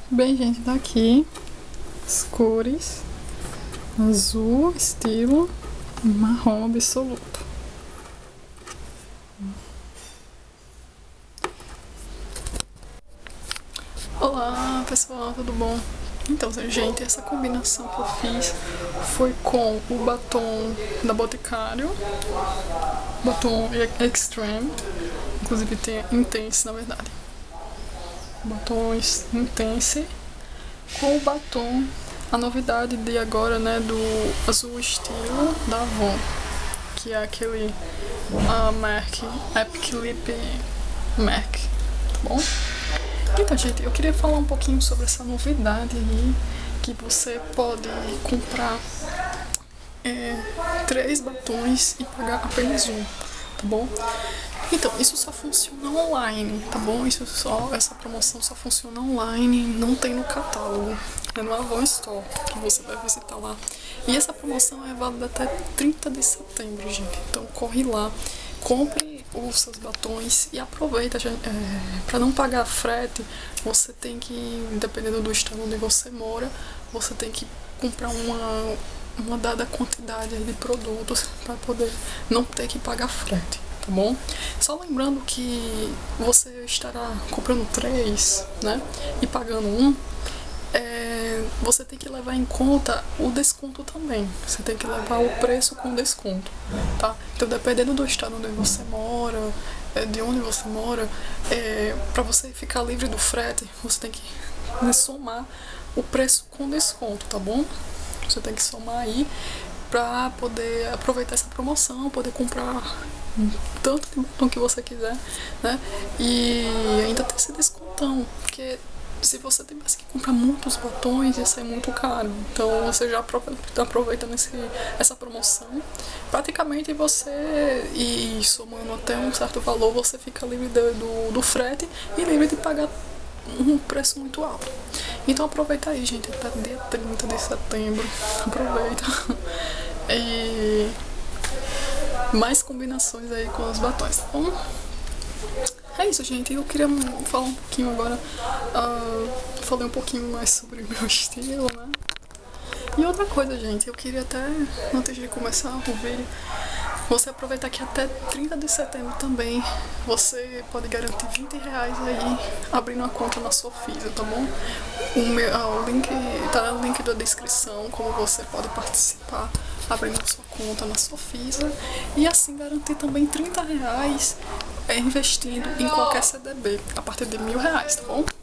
Bem, gente, daqui as cores: azul estilo, marrom absoluto. Olá pessoal, tudo bom? Então, gente, essa combinação que eu fiz foi com o batom da Boticário, batom Extreme, inclusive tem Intense na verdade, batons Intense, com o batom, a novidade de agora, né, do azul estilo da Avon, que é aquele MAC Epic Lip MAC, tá bom? Então, gente, eu queria falar um pouquinho sobre essa novidade aí, que você pode comprar 3 batons e pagar apenas um, tá bom? Então, isso só funciona online, tá bom? Essa promoção só funciona online, não tem no catálogo, é no Avon Store, que você vai visitar lá. E essa promoção é válida até 30 de setembro, gente, então corre lá, compre os seus batons e aproveita, para não pagar frete. Você tem que, dependendo do estado onde você mora, você tem que comprar uma dada quantidade de produtos para poder não ter que pagar frete, tá bom? Só lembrando que você estará comprando 3, né, e pagando um, você tem que levar em conta o desconto também. Você tem que levar o preço com desconto, tá? Então, dependendo do estado onde você mora, de onde você mora, para você ficar livre do frete, você tem que somar o preço com desconto, tá bom? Você tem que somar aí pra poder aproveitar essa promoção, poder comprar tanto de batom que você quiser, né? E ainda ter esse descontão, porque se você tivesse que comprar muitos batons, ia sair muito caro. Então você já aproveita essa promoção. Praticamente você, e somando até um certo valor, você fica livre do frete e livre de pagar um preço muito alto. Então aproveita aí, gente, até dia 30 de setembro. Aproveita. E mais combinações aí com os batons, tá bom? É isso, gente. Eu queria falar um pouquinho agora. Falei um pouquinho mais sobre o meu estilo, né? E outra coisa, gente, eu queria até, antes de começar o vídeo, você aproveitar que até 30 de setembro também você pode garantir R$20 aí abrindo uma conta na Sofisa, tá bom? O link tá no link da descrição, como você pode participar abrindo a sua conta na Sofisa e assim garantir também R$30 investindo em qualquer CDB a partir de R$1.000, tá bom?